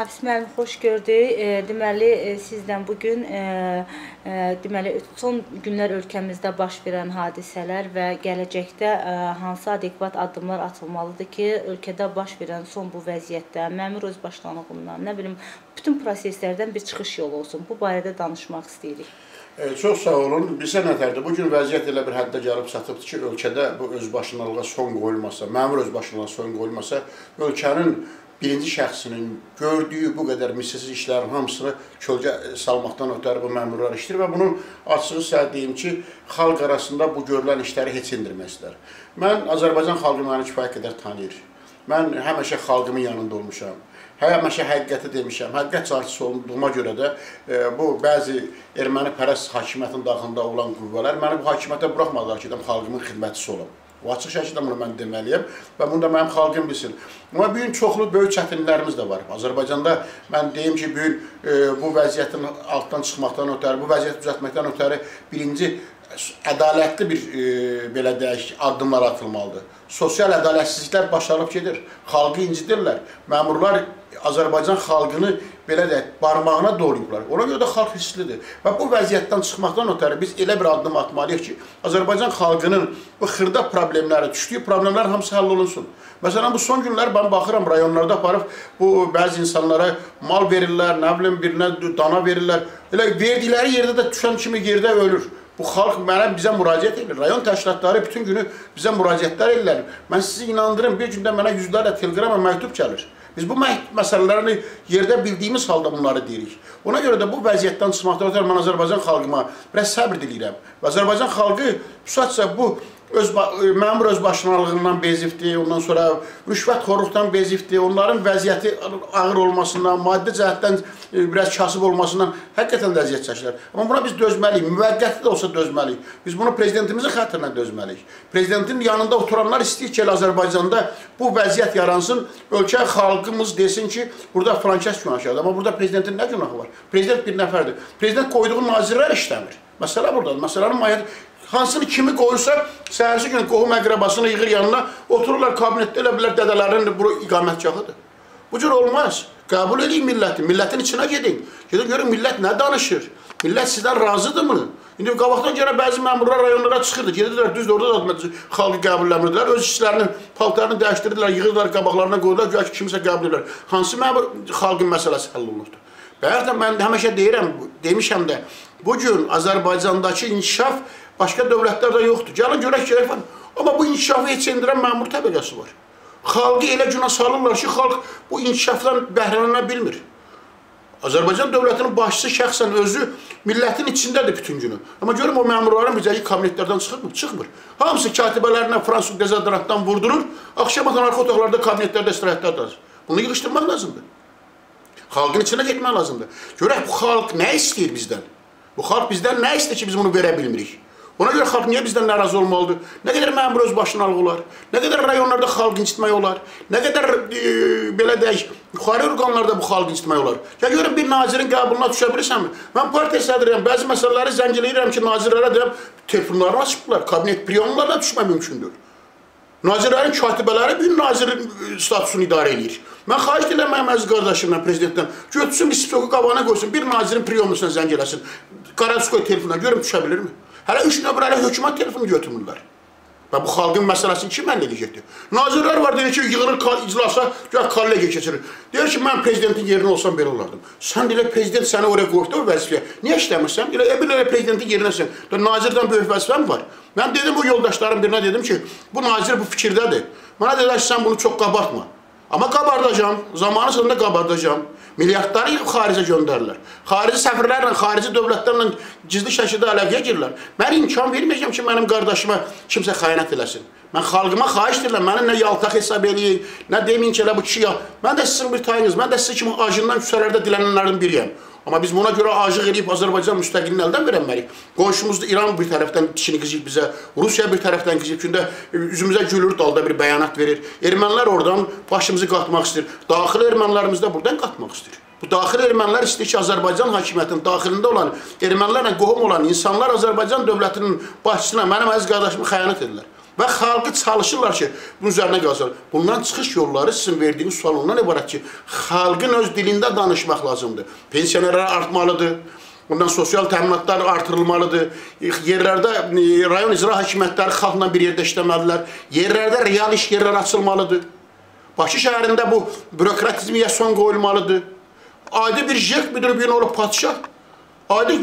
Hafiz müəllim, xoş gördük. Deməli, sizdən bugün son günlər ölkəmizdə baş verən hadisələr və gələcəkdə hansı adekvat addımlar atılmalıdır ki, ölkədə baş verən son bu vəziyyətdə məmur öz başlanğından, nə bilim, bütün proseslərdən bir çıxış yolu olsun. Bu barədə danışmaq istəyirik. Çox sağ olun. Bizə nətərdir? Bugün vəziyyət elə bir həddə gəlib çatıbdır ki, ölkədə bu özbaşınalığa son qoyulmasa, məmur özbaşınalığa son qoyulmasa, ölkənin birinci şəxsinin gördüyü bu qədər misilsiz işlərin hamısını kölgə salmaqdan ötəri bu məmurlar işdir və bunun açığı sizə deyim ki, xalq arasında bu görülən işləri heç indirməzlər. Mən Azərbaycan xalqı məni kifayət qədər tanıyır. Mən həmişə xalqımın yanında olmuşam. Həmişə həqiqəti demişəm. Həqiqət çarşısı olduğuma görə də bu bəzi erməni pərəst hakimiyyətin daxilində olan qüvvələr məni bu hakimiyyətə buraxmadılar ki, xalqımın xidmətçisi olum. O açıq şəkildə bunu mən deməliyəm və bunu da mənim xalqım bilsin. Amma bugün çoxlu böyük çətinliklərimiz də var. Azərbaycanda mən deyim ki, bugün bu vəziyyətin altdan çıxmaqdan ötəri, bu vəziyyəti düzəltməkdən ötəri birinci ədalətli bir belə deyək addımlar atılmalıdır. Sosial ədalətsizliklər başlanıb gedir. Xalqı incidirlər. Məmurlar Azərbaycan xalqını belə deyək, barmağına doğrayıblar. Ona görə də xalq hisslidir. Və bu vəziyyətdən çıxmaqdan ötəri biz elə bir addım atmalıyıq ki, Azərbaycan xalqının bu xırda problemləri, düşdüyü problemlər hamısı həll olunsun. Məsələn, bu son günlər mən baxıram, rayonlarda aparıb bu bəzi insanlara mal verirlər, nə bilim, birinə dana verirlər. Elə verdikləri yerdə də düşən kimi yerdə ölür. Bu xalq bizə müraciət edir. Rayon təşkilatları bütün günü bizə müraciətlər edirlər. Mən sizi inandırım, bir gündə mənə yüzlərlə teleqram və məktub gəlir. Biz bu məsələlərini yerdə bildiyimiz halda bunları deyirik. Ona görə də bu vəziyyətdən çıxmaqdan ötəri mən Azərbaycan xalqıma biraz səbr diləyirəm. Və Azərbaycan xalqı sadəcə bu məmur özbaşınalığından bezibdir, ondan sonra rüşvətxorluqdan bezibdir, onların vəziyyəti ağır olmasından, maddi cəhətdən biraz kasıb olmasından həqiqətən də əziyyət çəkirlər. Amma buna biz dözməliyik, müvəqqəti də olsa dözməliyik. Biz bunu prezidentimizin xətrinə dözməliyik. Prezidentin yanında oturanlar istəyir ki, Azərbaycanda bu vəziyyət yaransın, ölkə xalqımız desin ki, burada frankəs günahkardır. Amma burada prezidentin nə günahı var? Prezident bir nəfərdir. Prezident qoyduğu nazirlər işləmir. Məsələ buradadır. Məsələnin mahiyyəti hansını kimi qoyursa, səhərsi gün qohum əqrəbasını yığır yanına, otururlar kabinetdə, elə bilər dədələrin bu iqamətgahıdır. Bu cür olmaz. Qəbul edin milləti, millətin içinə gedin. Gedin görün millət nə danışır? Millət sizdən razıdırmı? İndi qabaqdan görə bəzi məmurlar rayonlara çıxırdı, gedirlər, düzdür, orada da xalqı qəbulləmirdilər, öz işlərinin, paltarını dəyişdirirlər, yığırlar, qabaqlarına qoyurlar, güya ki, kimisə qəbul edirlər. Hansı məmur xalqın məsələsi həll olunurdu? Bəyər də mən həmişə deyirəm, demişəm də, bugün Azərbaycandakı inkişaf başqa dövlətlərdə yoxdur. Gəlin görək ki, amma bu inkişafı heç endirən məmur təbəqəsi var. Xalqı elə günə salırlar ki, xalq bu inkişafdan bəhrələnə bilmir. Azərbaycan dövlətinin başçısı şəxsən özü millətin içindədir bütün günü. Amma görüm o məmurların bizəki kabinetlərdən çıxırmı? Çıxmır. Hamısı katibələrinə Fransız dezodorantdan vurdurur, axşam arxa otaqlarda kabinetlərdə istirahətlərdir. Bunu yığışdırmaq lazımdır. Xalqın içinə getmək lazımdır. Görək bu xalq nə istəyir bizdən? Bu xalq bizdən nə istəyir ki, biz bunu verə bilmirik? Ona görə xalq niyə bizdən narazı olmalıdır? Nə qədər məmur özbaşınalıq olar? Nə qədər rayonlarda xalq incitmək olar? Nə qədər, belə deyək, yuxarı orqanlarda bu xalq incitmək olar? Ya görün, bir nazirin qəbuluna düşə bilirsənmi? Mən partiya sədriyəm, bəzi məsələləri zənciləyirəm ki, nazirlərə deyəm, telefonlarını açıblar, kabinet priyonlarına düşmək mümkündür. Nazirlərin katibələri bir nazirin statusunu idarə edir. Mən xahiş edirəm mənim əziz qardaşımla, prezidentdən, götürsün, bir spikoku qabağına qoysun, bir nazirin priyonlusuna zəng eləsin, Qaradskoy telefonuna, görüm düşə bilirmi? Hələ 3 nömrəli hökumət telefonu götürmürlər. Və bu xalqın məsələsini kim həll edəcəkdir? Nazirlər var, deyir ki, yığılır iclasa, gəl kollegiya keçirir. Deyir ki, mən prezidentin yerinə olsam belə olardım. Sən deyir, prezident səni oraya qoyubda o vəzifəyə. Niyə işləmirsən? Deyir, prezidentin yerinəsən. Nazirdən böyük vəzifəm var. Mən dedim, bu yoldaşlarım birinə dedim ki, bu nazir bu fikirdədir. Mənə dedilər ki, sən bunu çox qabartma. Amma qabardacam, zamanı sonunda qabardacam. Milyardları yığıb xaricə göndərirlər. Xarici səfirlərlə, xarici dövlətlərlə gizli şəkildə əlaqəyə girirlər. Mən imkan verməyəcəm ki, mənim qardaşıma kimsə xəyanət eləsin. Mən xalqıma xahiş edirəm, məni nə yaltaq hesab eləyin, nə deməyin ki, elə bu kişi ya. Mən də sizin bir tayınız, mən də sizin kimi acından küçələrdə dilənənlərin biriyəm. Amma biz buna görə acıq edib Azərbaycan müstəqilini əldən verənməliyik. Qonşumuzda İran bir tərəfdən dişini qızıyıb bizə, Rusiya bir tərəfdən qızıyıb, gündə üzümüzə gülür, dalda bir bəyanat verir. Ermənilər oradan başımızı qatmaq istəyir. Daxili ermənilərimiz də buradan qatmaq istəyir. Bu daxili ermənilər istəyir ki, Azərbaycan hakimiyyətinin daxilində olan, ermənilərlə qohum olan insanlar Azərbaycan dövlətinin başçısına, mənim əziz qardaşımı xəyanət edirlər. Və xalqı çalışırlar ki, bunun üzərinə qalsın. Bundan çıxış yolları sizin verdiyiniz sual ondan ibarət ki, xalqın öz dilində danışmaq lazımdır. Pensionerlər artmalıdır, bundan sosial təminatlar artırılmalıdır, yerlərdə rayon icra hakimiyyətləri xalqla bir yerdə işləməlidirlər, yerlərdə real iş yerlər açılmalıdır. Bakı şəhərində bu bürokratizmiyə son qoyulmalıdır. Adi bir JEK müdürü bir gün olub padişah, adi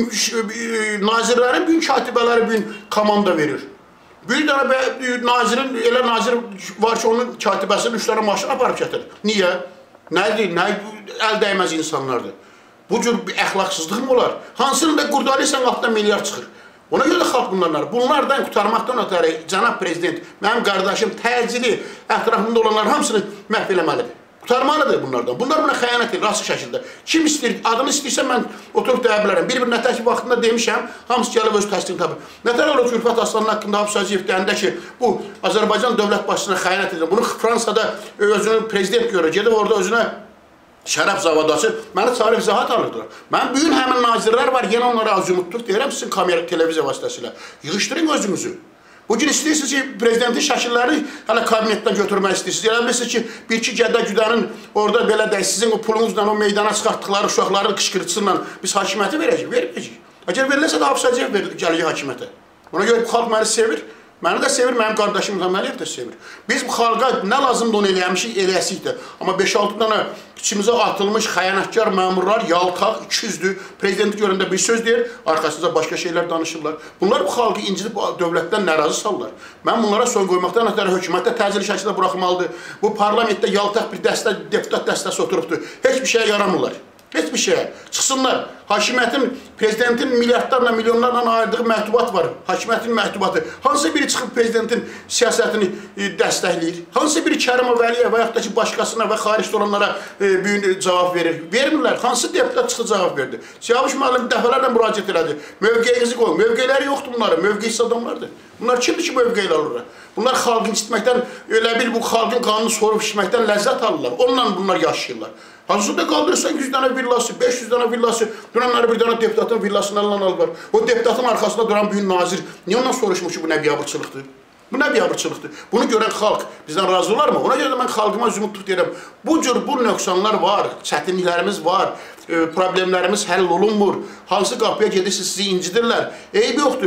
nazirlərin, gün katibələri bir komanda verir. Bir dənə nazirin, elə nazir var ki, onun katibəsinin 3 dənə maşın aparıb gətirir. Niyə? Nədir? Nə əl dəymez insanlardır. Bu cür əxlaqsızlıq mı olar? Hansını da qurdalıysan altdan milyar çıxır. Ona görə də xalq bunlardan qurtarmaqdan ötəri cənab prezident, mənim qardaşım təcili ətrafında olanlar hamısını məhv eləməlidir. Qurtarmalıdır bunlardan. Bunlar buna xəyanət edir, rasıq şəkildə. Kim istəyir, adını istəyirsə mən oturub deyə bilərəm. Bir nətər ki, vaxtında demişəm, hamısı gəlib öz təsdiqini tapır. Nətər olur Zülfət Aslanın haqqında Hafız Hacıyev deyəndə ki, bu Azərbaycan dövlət başçısına xəyanət edir. Bunu Fransada özünü prezident görür, gedib orada özünə şərab zavadı açır, məni çağırıb izahat alırdılar. Mən bugün həmin nazirlər var, yenə onlara azumutluq deyirəm sizin kamera, televiziya vasitəsilə. Yığışdırın özünüzü. Bugün istəyirsiniz ki, prezidentin şəkilləri hələ kabinetdən götürmək istəyirsiniz. Elə bilirsiniz ki, bir-iki gədə-güdənin orada belə deyək, sizin o pulunuzla o meydana çıxartdıqları uşaqların qışqırtısıyla biz hakimiyyəti verəcəyik, verməyəcəyik. Əgər verilərsə də Hafız Hacıyev gələcək hakimiyyətə. Ona görə xalq məni sevir, məni də sevir, mənim qardaşım Əməliyev də sevir. Biz bu xalqa nə lazımdır onu eləyəmişik, eləyəsik də. Amma 5-6 dənə içimizə atılmış xəyanətkar məmurlar, yaltaq, ikiyüzdür, prezidenti görəndə bir söz deyir, arkasında başqa şeylər danışırlar. Bunlar bu xalqı incidib dövlətdən narazı salırlar. Mən bunlara son qoymaqdan ötəri hökumətdə təcili şəkildə buraxmalıdır. Bu parlamentdə yaltaq bir dəstə, deputat dəstəsi oturubdur. Heç bir şeyə yaramırlar. Heç bir şeyə. Çıxsınlar. Hakimiyyətin, prezidentin milyardlarla, milyonlarla ayırdığı məktubat var. Hakimiyyətin məktubatı. Hansı biri çıxıb prezidentin siyasətini dəstəkləyir? Hansı biri Kərimov Vəliyə və yaxud da ki, başqasına və xaricdə olanlara cavab verir? Vermirlər. Hansı deputat çıxıb cavab verdi? Siyavuş müəllim dəfələrlə müraciət elədi. Mövqeyinizi qoyun. Mövqeyləri yoxdur bunların. Mövqeysiz adamlardır. Bunlar kimdir ki, mövqeylə alırlar? Bunlar xalqın istməkdən, elə bil bu xalqın qanını sorub içməkdən ləzzət alırlar. Onunla bunlar yaşayırlar. Hazırda qaldırırsan 100 dənə villası, 500 dənə villası, dünənləri bir dənə deputatın villasını əlindən alırlar. O deputatın arxasında duran büyük nazir, niyə ondan soruşmuş ki, bu nə biabırçılıqdır? Bu nə biabırçılıqdır? Bunu görən xalq bizdən razı olar mı? Ona görə də mən xalqıma zümrüdlük deyirəm. Bu cür bu nöqsanlar var, çətinliklərimiz var, problemlərimiz həll olunmur. Hansı qapıya gedirsiniz, sizi incidirlər. Eybi yoxdur,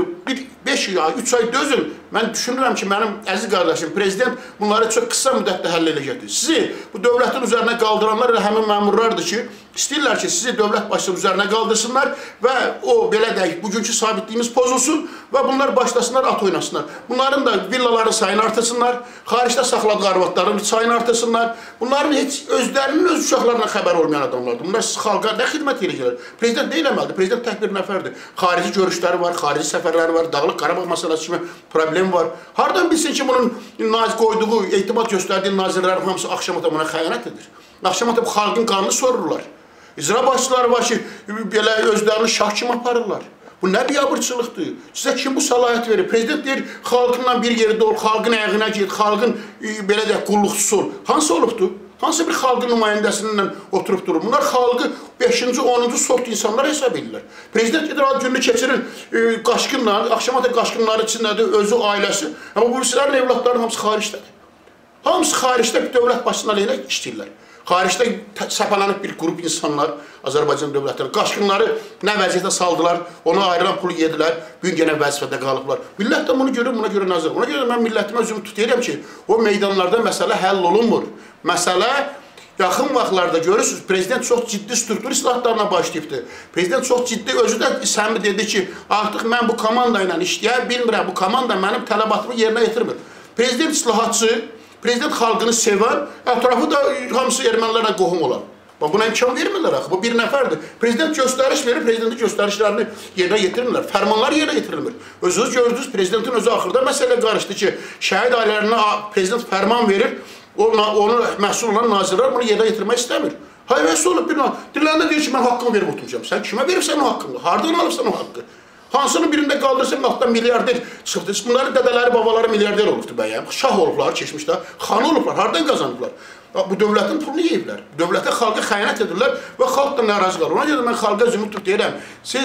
5 ay, 3 ay dözün. Mən düşünürəm ki, mənim əziz qardaşım, prezident bunları çox qısa müddətdə həll edəcəkdir. Sizi bu dövlətin üzərinə qaldıranlar elə həmin məmurlardır ki, istəyirlər ki, sizi dövlət başçının üzərinə qaldırsınlar və o, belə deyək, bugünkü sabitliyimiz pozulsun və bunlar başlasınlar, at oynasınlar. Bunların da villaların sayını artırsınlar, xaricdə saxladığı arvadların sayını artırsınlar. Bunların heç özlərinin öz uşaqlarına xəbər olmayan adamlardır. Bunlar xalqa nə xidmət edəcəklər? Prezident nə eləməlidir? Prezident tək bir nəfərdir. Xarici görüşləri var, xarici səfərləri var, Dağlıq Qarabağ məsələsi kimi problem var. Hardan bilsin ki, bunun qoyduğu, etimad göstərdiyi nazirlərin hamısı axşamata buna xəyanət edir? Axşamata bu xalqın qanını sorurlar. İcra başçıları var ki, belə özlərini şah kimi aparırlar. Bu nə biabırçılıqdır? Sizə kim bu səlahiyyət verir? Prezident deyir, xalqınla bir yerdə ol, xalqın əyğinə ged, xalqın belə deyək, qulluqçusu ol. Hansı olubdur? Hansı bir xalqın nümayəndəsindən oturub durur? Bunlar xalqı 5-ci, 10-cu sort insanlar hesab edirlər. Prezident gedir, ad gününü keçirir qaşqınla, axşamata qaşqınları içindədir, özü, ailəsi. Amma bu sizlərin evlatlarının hamısı xaricdədir. Hamısı xaricdə bir dövlət başçısına aleyhinə işləyirlər. Xaricdə səpələnib bir qrup insanlar Azərbaycan dövlətləri qaşqınları nə vəziyyətə saldılar, ona ayrılan pulu yedilər, bugün yenə vəzifədə qalıblar. Millət də bunu görür, buna görə nəzər. Ona görə mən millətimə özümü tutuyuram ki, o meydanlarda məsələ həll olunmur. Məsələ yaxın vaxtlarda görürsünüz, prezident çox ciddi struktur islahatlarına başlayıbdır. Prezident çox ciddi, özü də səmimi dedi ki, artıq mən bu komanda ilə işləyə bilmirəm, bu komanda mənim tələbatımı yerinə yetirmir. Prezident islahatçı, prezident xalqını sevən, ətrafı da hamısı ermənilərlə qohum olan. Buna imkan vermirlər axı, bu bir nəfərdir. Prezident göstəriş verir, prezidentin göstərişlərini yerinə yetirirlər, fərmanlar yerinə yetirilmir. Özünüz gördünüz, prezidentin özü axırda məsələ qarışdı ki, şəhid ailələrinə prezident fərman verir, onu məhsul olan nazirlər bunu yerinə yetirmək istəmir. Hayvəsi olub bir diriləndə deyir ki, mən haqqımı verib oturmuşam. Sən kimə veribsən o haqqını? Hardan alıbsan o haqqı? Hansının birində qaldırsan, altdan milyarder çıxdı. Bunların dədələri, babaları milyarder olubdur bəyəm. Şah olublar, keçmişdə, xan olublar, hardan qazanıblar? Bu dövlətin pulunu yeyiblər. Dövlətə, xalqa xəyanət edirlər və xalq da narazı qalır. Ona görə mən xalqa zümrüdlük deyirəm. Siz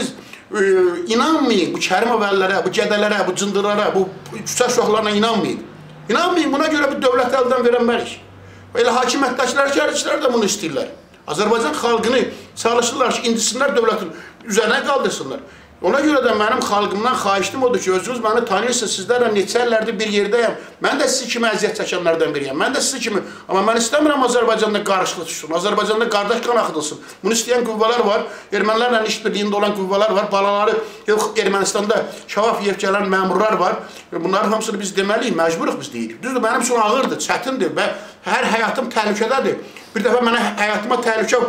inanmayın bu Kərimovəllərə, bu gədələrə, bu cındırlara, bu küçə uşaqlarına inanmayın. İnanmayın, buna görə bir dövlət əldən verənmərik. Elə hakimiyyətdəkilər, gəlişlər də bunu istəyirlər. Azərbaycan xalqını çalışırlar ki, indisinlər dövlətin üzərinə qaldırsınlar. Ona görə də mənim xalqımdan xahişim odur ki, özünüz məni tanıyırsınız, sizlərlə neçə illərdir bir yerdəyəm. Mən də sizi kimi əziyyət çəkənlərdən biriyəm. Mən də sizi kimi, amma mən istəmirəm Azərbaycanda qarışıq düşsün, Azərbaycanda qardaş qan axıdılsın. Bunu istəyən qüvvələr var, ermənilərlə işbirliyində olan qüvvələr var, balaları Ermənistanda şavaf yeyib gələn məmurlar var. Bunların hamısını biz deməliyik, məcburuq biz deyirik. Düzdür, mənim üçün ağırdır, çətindir və hər həyatım təhlükədədir. Bir dəfə mənə həyatıma təhlükə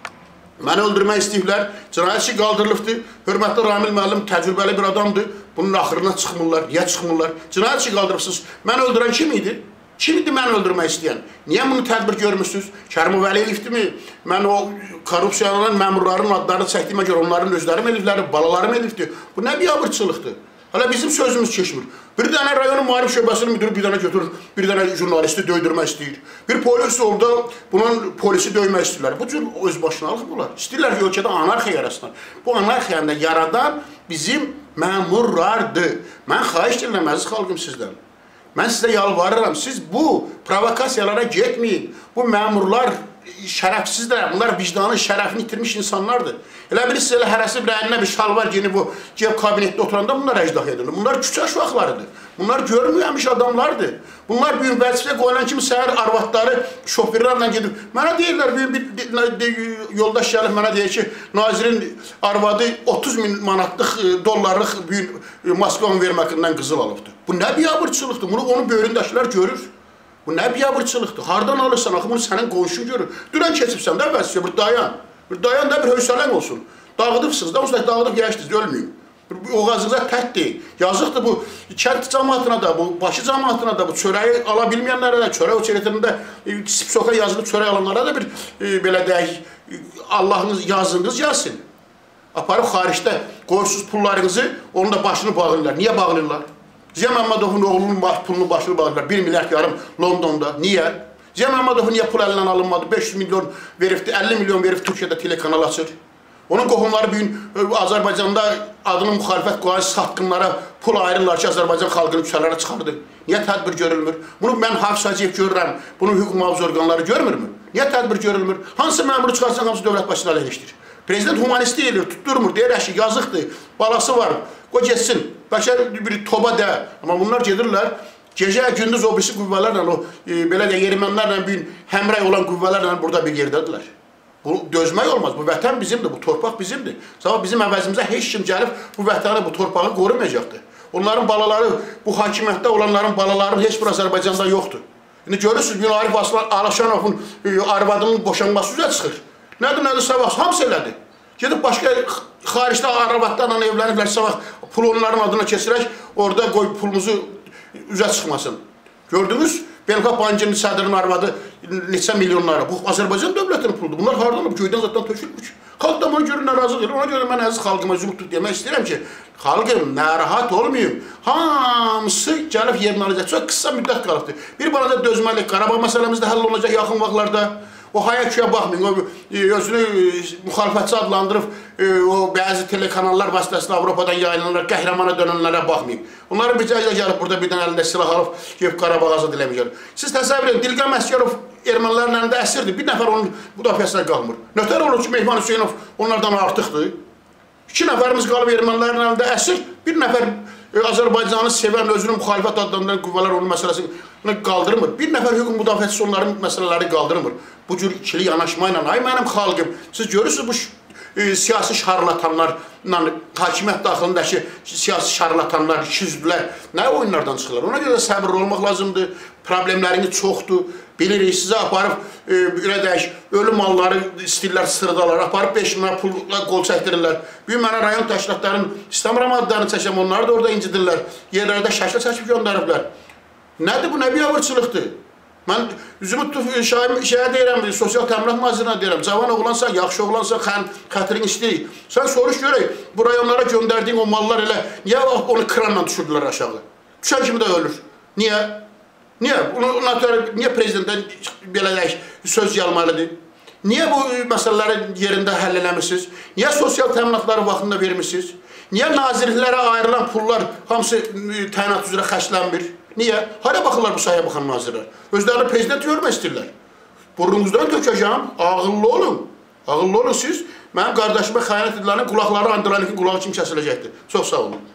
məni öldürmək istəyiblər, cinayət işi qaldırılıbdır. Hörmətli Ramil müəllim təcrübəli bir adamdır. Bunun axırına çıxmırlar, niyə çıxmırlar? Cinayət işi qaldırıbsınız. Məni öldürən kim idi? Kim idi məni öldürmək istəyən? Niyə bunu tədbir görmüşsünüz? Kərimovəli elifdimi? Mən o korrupsiyaların məmurların adlarını çəkdiyimə görə onların özlərim elifləri, balalarım elifdir. Bu nə biabırçılıqdır? Hələ bizim sözümüz keçmir. Bir dənə rayonun müharib şöbəsinin müdürü bir dənə götürür, bir dənə jurnalisti döydürmək istəyir. Bir polis orada bunun polisi döymək istəyirlər. Bu cür özbaşınalıq bunlar. İstəyirlər ki, ölkədə anarxiya yarasınlar. Bu anarxiyanı da yaradan bizim məmurlardır. Mən xahiş edirəm əziz xalqım sizdən. Mən sizə yalvarıram, siz bu provokasiyalara getməyin. Bu məmurlar şərəfsizdir, bunlar vicdanın şərəfini itirmiş insanlardır. Elə bilirsiniz, elə hərəsi bir əlinə bir şalvar giyinib o kabinetdə oturanda bunlar əcdah edirlər. Bunlar küçə uşaqlarıdır. Bunlar görməyəmiş adamlardır. Bunlar bir vəzifəyə qoyulan kimi səhər arvadları şoförlərlə gedib. Mənə deyirlər, bir yoldaş gəlib mənə deyir ki, nazirin arvadı 30 min manatlıq, dollarlıq Moskvanın verməkindən qızıl alıbdır. Bu nə biabırçılıqdır? Bunu onun böyründəkilər görür. Bu nə biabırçılıqdır? Hardan alırsan, axı bunu sənin qonşun görür. Dünən keçibsən də vəzifə, bir dayan. Bir dayan da bir hövsələn olsun. Dağıdıbsınız da, onsuz dağıdıb gəşdiniz, ölməyin. O qazınıza tək deyil. Yazıqdır bu kənd cəmaatına da, bu başı cəmaatına da, bu çörəyi ala bilməyənlərə də, çörək oçeletində sipsoka yazılıb çörək alanlara da bir belə deyək, Allahınız yazınız yazsın. Aparıb xaricdə qoyursunuz pullarınızı, onun da başını bağlayırlar. Niyə bağlayırlar? Ziya Məmmədovun oğlunun pulunu başını bağlayırlar. 1,5 milyard Londonda. Niyə? Ziya Məmmədov niyə pul əlindən alınmadı? 500 milyon veribdi, 50 milyon verib Türkiyədə telekanal açır. Onun qohumları bugün Azərbaycanda adını müxalifət qoyan satqınlara pul ayırırlar ki, Azərbaycan xalqını küçələrə çıxardır. Niyə tədbir görülmür? Bunu mən Hafız Hacıyev görürəm, bunu hüquq mühafizə orqanları görmürmü? Niyə tədbir görülmür? Hansı məmuru çıxarsan, hamısı dövlət başına əleyhləşdir. Prezident humanistlik edir, tutturmur, deyir ki, yazıqdır, balası var, o geçsin, bəlkə bir toba də. Amma bunlar gedirlər, gecə, gündüz o birisi qüvvələrlə, o belə də yermənlərlə, həmrəy olan qüvvələrlə burada bir yerdədirlər. Bu dözmək olmaz, bu vətən bizimdir, bu torpaq bizimdir. Sabah bizim əvəzimizə heç kim gəlib bu vətəni, bu torpağı qorumayacaqdır. Onların balaları, bu hakimiyyətdə olanların balaları heç bir Azərbaycanda yoxdur. İndi görürsünüz, gün Arif Alaşanovun arvadının boşanması üzrə çıxır. Nədir, sabah, hamısı elədi. Gedib başqa xaricdə arvadlarla evləniblər, sabah pul onların adına keçirək, orada qoy pulumuzu üzə çıxmasın. Gördünüz, Beynəlxalq Bankının sədrinin arvadı neçə milyonlara. Bu Azərbaycan dövlətinin puludur. Bunlar hardan olub? Göydən zaten tökülmüş. Xalq da buna görə narazıdır. Ona görə mən əziz xalqıma zümrüd demək istəyirəm ki, xalqım, narahat olmayın. Hamısı gəlib yerinə alacaq. Çox qısa müddət qalıbdır. Bir balaca dözməlik, Qarabağ məsələmiz də həll olacaq yaxın vaxtlarda. O hayaküyə baxmayın, özünü müxalifətçi adlandırıb, o bəzi telekanallar vasitəsilə Avropadan yayılanlar, qəhrəmana dönənlərə baxmayın. Onların bir cəhlə gəlib, burada birdən əlində silah alıb, gəlib Qarabağ azad eləməyəcək. Siz təsəvvür edin, Dilqəm Əsgərov ermənilərin əlində əsirdir, bir nəfər onun müdafiəsinə qalmır. Nötər olur ki, Mehman Hüseynov onlardan artıqdır. 2 nəfərimiz qalıb ermənilərin əlində əsir, bir nəfər Azərbaycanı sevən, özünün müxalifət adlandıran qüvvələr onun məsələsini qaldırmır. Bir nəfər hüquq müdafiəçisi onların məsələləri qaldırmır. Bu cür ikili yanaşmayla, ay mənim xalqım, siz görürsünüz bu siyasi şarlatanlarla, hakimiyyət daxilindəki siyasi şarlatanlar, ikiyüzlülər nə oyunlardan çıxırlar? Ona görə səbirli olmaq lazımdır, problemləriniz çoxdur. Bilirik, sizə aparıb, belə deyək, ölü malları istəyirlər, sırdalar, aparıb 5 minə pulla qol çəkdirirlər. Bir mənə rayon təşkilatlarının istəmirəm adlarını çəkəm, onları da orada incidirlər, yerlərdə şəklə çəkib göndəriblər. Nədir bu, nə biabırçılıqdır? Mən üzümü şeyə deyirəm, sosial təminat nazirinə deyirəm, cavan oğlansa, yaxşı oğlansa, xətrin istəyik. Sən soruş görək, bu rayonlara göndərdiyin o mallar elə, niyə onu kranla düşürdülər aşağı? Düşən kimi də ölür. Niyə? Niyə prezidentdən belə deyək, söz gəlməlidir? Niyə bu məsələləri yerində həll eləmirsiniz? Niyə sosial təminatları vaxtında vermirsiniz? Niyə nazirliklərə ayrılan pullar hamısı təyinat üzrə xərclənmir? Niyə? Hara baxırlar bu sayıya baxan nazirlər? Özlərini prezident görmək istəyirlər. Burnunuzdan tökəcəm, ağıllı olun. Ağıllı olun siz. Mənim qardaşıma xəyanət edilənin qulaqları Andranikin qulağı kimi kəsiləcəkdir. Çox sağ olun.